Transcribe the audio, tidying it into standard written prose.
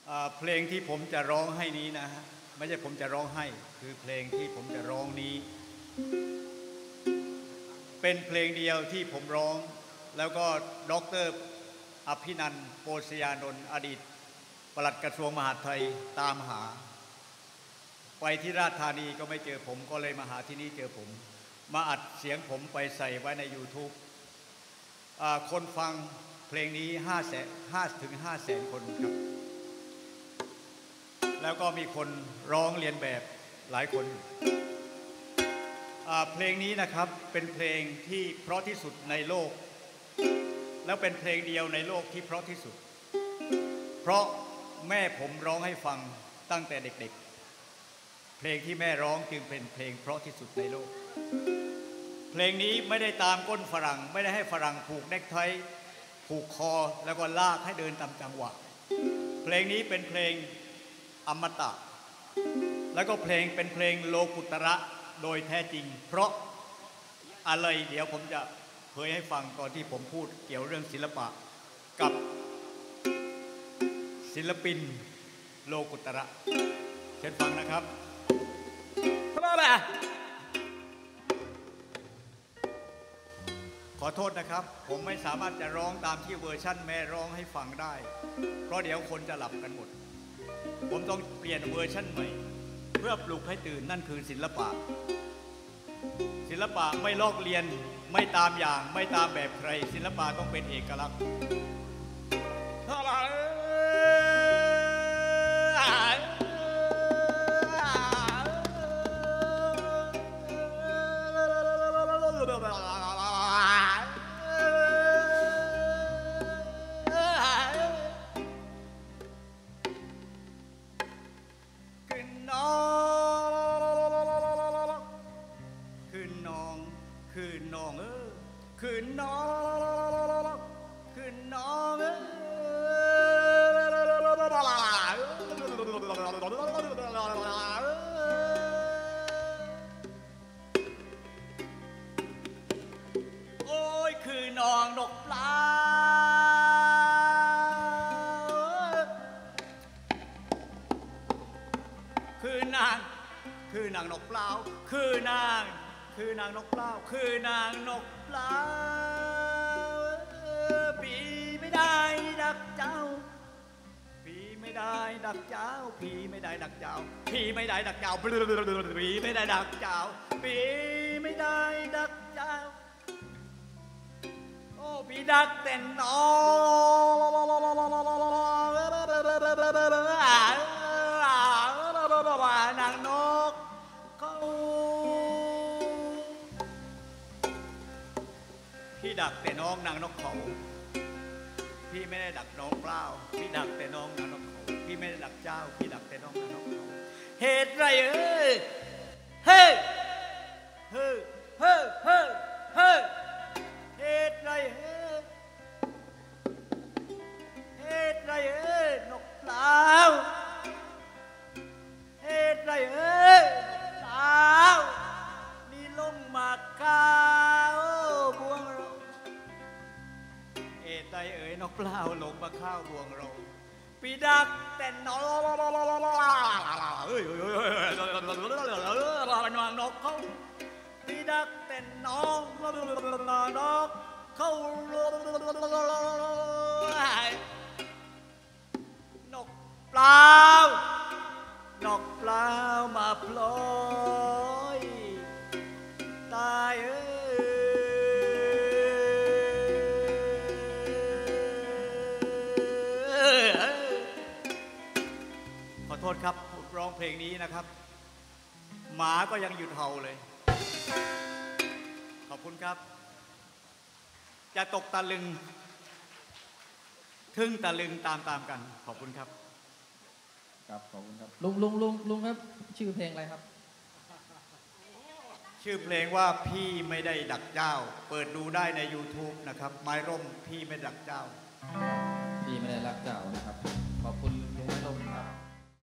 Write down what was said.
เพลงที่ผมจะร้องให้นี้นะฮะไม่ใช่ผมจะร้องให้คือเพลงที่ผมจะร้องนี้เป็นเพลงเดียวที่ผมร้องแล้วก็ดร.อภินันท์โปสยานนท์อดีตปลัดกระทรวงมหาดไทยตามหาไปที่ราชธานีก็ไม่เจอผมก็เลยมาหาที่นี่เจอผมมาอัดเสียงผมไปใส่ไว้ใน YouTube คนฟังเพลงนี้5 ถึง 5 แสนคนครับแล้วก็มีคนร้องเรียนแบบหลายคนเพลงนี้นะครับเป็นเพลงที่เพราะที่สุดในโลกแล้วเป็นเพลงเดียวในโลกที่เพราะที่สุดเพราะแม่ผมร้องให้ฟังตั้งแต่เด็กๆเพลงที่แม่ร้องจึงเป็นเพลงเพราะที่สุดในโลกเพลงนี้ไม่ได้ตามก้นฝรั่งไม่ได้ให้ฝรั่งผูกเน็กไทผูกคอแล้วก็ลากให้เดินตามจังหวะเพลงนี้เป็นเพลงอมตะแล้วก็เพลงเป็นเพลงโลกุตระโดยแท้จริงเพราะอะไรเดี๋ยวผมจะเผยให้ฟังตอนที่ผมพูดเกี่ยวเรื่องศิลปะกับศิลปินโลกุตระเชิญฟังนะครับขอโทษนะครับผมไม่สามารถจะร้องตามที่เวอร์ชั่นแม่ร้องให้ฟังได้เพราะเดี๋ยวคนจะหลับกันหมดผมต้องเปลี่ยนเวอร์ชั่นใหม่เพื่อปลุกให้ตื่นนั่นคือศิลปะศิลปะไม่ลอกเลียนไม่ตามอย่างไม่ตามแบบใครศิลปะต้องเป็นเอกลักษณ์คือนางนกเปล่าคือนางนกเปล่าคือนางนกเปล่าพี่ไม่ได้ดักเจ้าพี่ไม่ได้ดักเจ้าพี่ไม่ได้ดักเจ้าพี่ไม่ได้ดักเจ้าพี่ไม่ได้ดักเจ้าพี่ไม่ได้ดักเจ้าโอ้พี่ดักแต่น้องนางนกเขาพี่ดักแต่น้องนางนกเขาพี่ไม่ได้ดักน้องเปล่าพี่ดักแต่น้องนางนกเขาพี่ไม่ได้ดักเจ้าพี่ดักแต่น้องนางนกเขาเหตุไรเฮ้ยเฮ้ยเฮ้ยเฮ้ยเฮ้ยเฮ้ยเหตุไรเฮ้ยเหตุไรเฮ้ยนกเปล่าเหตุไรเอ้ยสาวนี่ลงมาข้าวบวงเราเหตุไรเอ้ยนกเปล่าลงมาข้าวบวงเราปีดักแต่นองเฮ้ยนางนกเขาปีดักแต่น้องนกเขานกเปล่านกเปล่ามาพลอยตายเอ้ยขอโทษครับผมร้องเพลงนี้นะครับหมาก็ยังหยุดเห่าเลยขอบคุณครับจะตกตะลึงทึ่งตะลึงตามกันขอบคุณครับครับขอบคุณครับลุงครับชื่อเพลงอะไรครับชื่อเพลงว่าพี่ไม่ได้ดักเจ้าเปิดดูได้ใน YouTube นะครับไม้ร่มพี่ไม่ดักเจ้าพี่ไม่ได้รักเจ้านะครับ